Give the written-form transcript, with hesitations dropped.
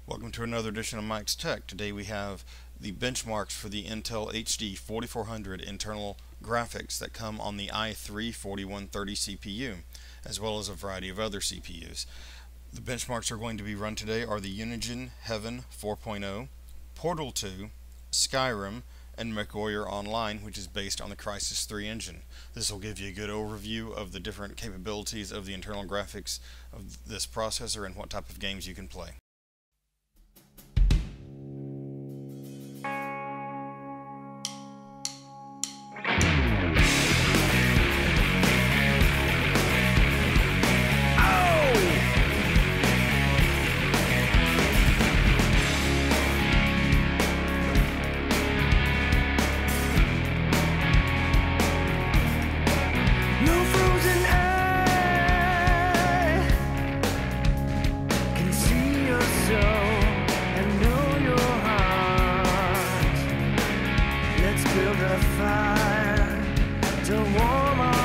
Welcome to another edition of Mike's Tech. Today we have the benchmarks for the Intel HD4400 internal graphics that come on the i3-4130 CPU, as well as a variety of other CPUs. The benchmarks are going to be run today are the Unigine Heaven 4.0, Portal 2, Skyrim, and MechWarrior Online, which is based on the Crysis 3 engine. This will give you a good overview of the different capabilities of the internal graphics of this processor and what type of games you can play. Build a fire to warm our